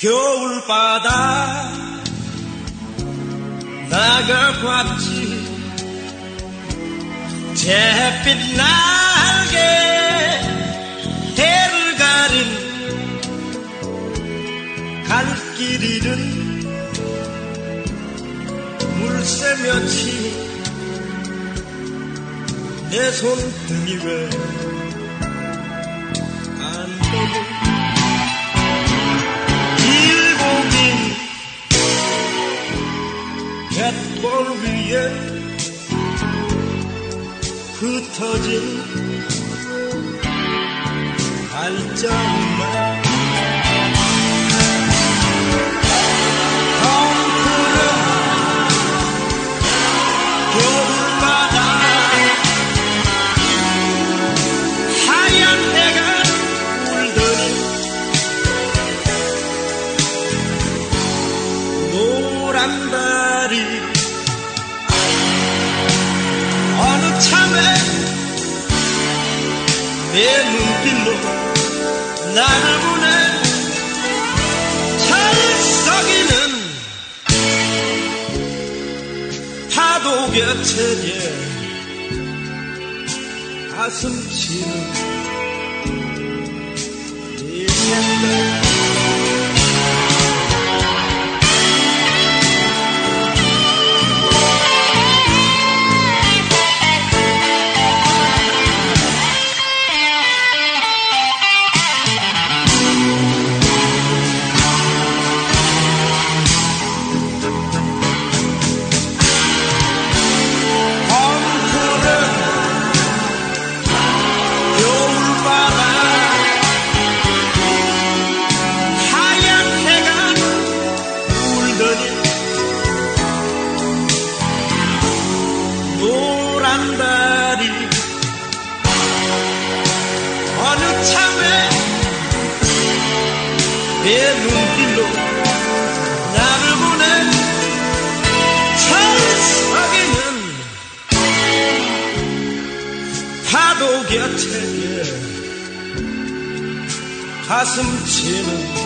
겨울바다 나가봤지. 잿빛 날개 해를 가린 갈길 잃은 물새며치 내 손등이 왜 안 떠고 길고 긴 갯벌 위에 흩어진 발자국만 달이 어느 참에 내 눈길로 나를 보내. 잘 썩이는 파도 곁에 가슴 치는 네 생각. 노란 달이 어느 참에 내 눈길로 나를 보내. 잘 썩이는 파도 곁에 가슴 치는